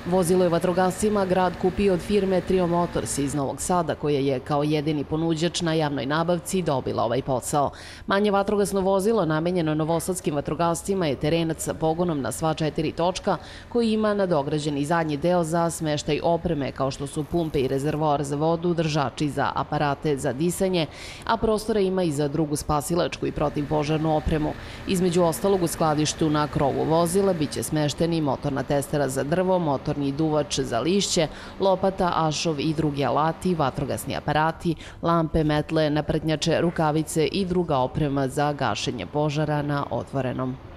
Vozilo je vatrogascima grad kupio od firme Trio Motors iz Novog Sada, koja je kao jedini ponuđač na javnoj nabavci dobila ovaj posao. Manje vatrogasno vozilo namenjeno novosadskim vatrogascima je terenac sa pogonom na sva 4 točka, koji ima nadograđeni zadnji deo za smeštaj opreme kao što su pumpe i rezervoar za vodu, držači za aparate za disanje, a prostora ima i za drugu spasilačku i protivpožarnu opremu. Između ostalog, u skladištu na krovu vozila biće smešteni motorna testera za drvo, motorni duvač za lišće, lopata, ašov i drugi alati, vatrogasni aparati, lampe, metle, napretnjače, rukavice i druga oprema za gašenje požara na otvorenom.